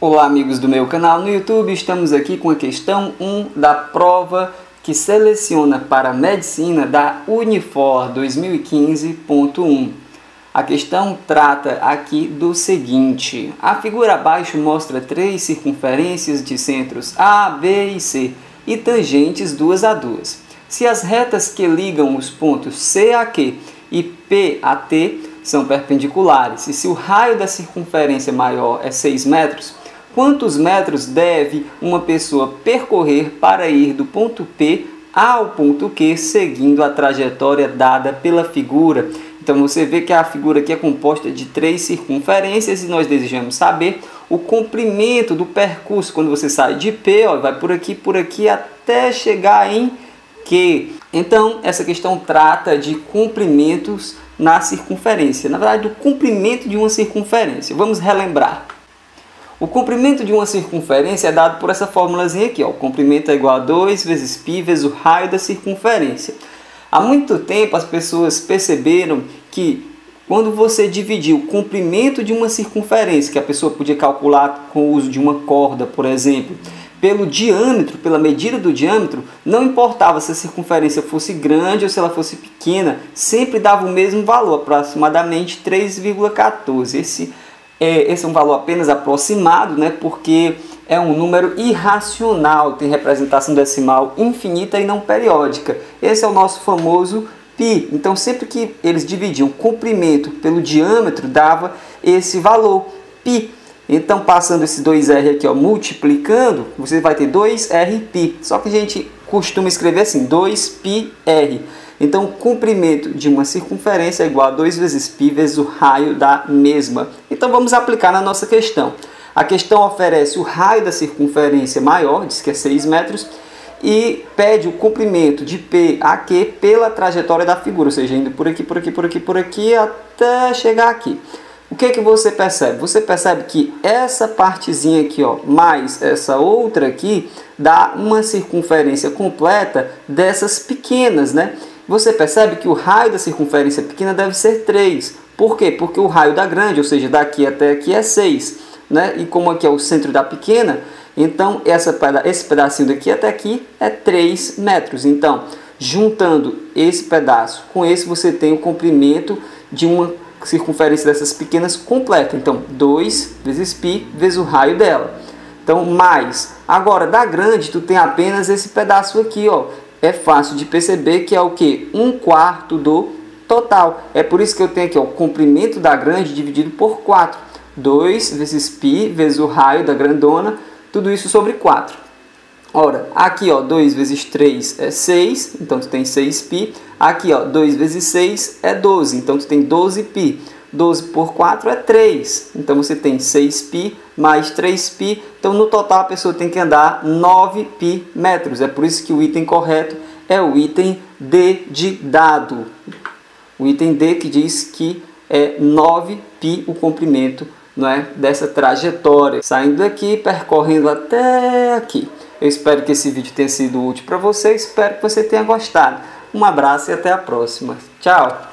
Olá amigos do meu canal no YouTube, estamos aqui com a questão 1 da prova que seleciona para Medicina da Unifor 2015.1. A questão trata aqui do seguinte: a figura abaixo mostra 3 circunferências de centros A, B e C e tangentes 2 a 2. Se as retas que ligam os pontos C a Q e P a T são perpendiculares e se o raio da circunferência maior é 6 metros, quantos metros deve uma pessoa percorrer para ir do ponto P ao ponto Q seguindo a trajetória dada pela figura? Então você vê que a figura aqui é composta de 3 circunferências e nós desejamos saber o comprimento do percurso quando você sai de P, ó, vai por aqui até chegar em Q. Então essa questão trata de comprimentos na circunferência, na verdade do comprimento de uma circunferência. Vamos relembrar. O comprimento de uma circunferência é dado por essa formulazinha aqui, ó. O comprimento é igual a 2 vezes π vezes o raio da circunferência. Há muito tempo as pessoas perceberam que quando você dividir o comprimento de uma circunferência, que a pessoa podia calcular com o uso de uma corda, por exemplo, pelo diâmetro, pela medida do diâmetro, não importava se a circunferência fosse grande ou se ela fosse pequena, sempre dava o mesmo valor, aproximadamente 3,14. Esse é um valor apenas aproximado, né? Porque é um número irracional, tem representação decimal infinita e não periódica. Esse é o nosso famoso π. Então, sempre que eles dividiam o comprimento pelo diâmetro, dava esse valor, π. Então, passando esse 2r aqui, ó, multiplicando, você vai ter 2rπ. Só que a gente costuma escrever assim, 2πr. Então, o comprimento de uma circunferência é igual a 2 vezes π vezes o raio da mesma. Então, vamos aplicar na nossa questão. A questão oferece o raio da circunferência maior, diz que é 6 metros, e pede o comprimento de P a Q pela trajetória da figura, ou seja, indo por aqui, até chegar aqui. O que você percebe? Você percebe que essa partezinha aqui, ó, mais essa outra aqui, dá uma circunferência completa dessas pequenas, né? Você percebe que o raio da circunferência pequena deve ser 3. Por quê? Porque o raio da grande, ou seja, daqui até aqui é 6. Né? E como aqui é o centro da pequena, então esse pedacinho daqui até aqui é 3 metros. Então, juntando esse pedaço com esse, você tem o comprimento de uma circunferência dessas pequenas completa. Então, 2 vezes π vezes o raio dela. Então, mais. Agora, da grande, tu tem apenas esse pedaço aqui, ó. É fácil de perceber que é o que? 1/4 do total. É por isso que eu tenho aqui, ó, o comprimento da grande dividido por 4. 2 vezes π vezes o raio da grandona, tudo isso sobre 4. Ora, aqui, ó, 2 vezes 3 é 6, então tu tem 6π. Aqui, ó, 2 vezes 6 é 12, então tu tem 12π. 12 por 4 é 3, então você tem 6π mais 3π, então no total a pessoa tem que andar 9π metros. É por isso que o item correto é o item D de dado. O item D que diz que é 9π o comprimento, não é, dessa trajetória. Saindo daqui, percorrendo até aqui. Eu espero que esse vídeo tenha sido útil para você, espero que você tenha gostado. Um abraço e até a próxima. Tchau!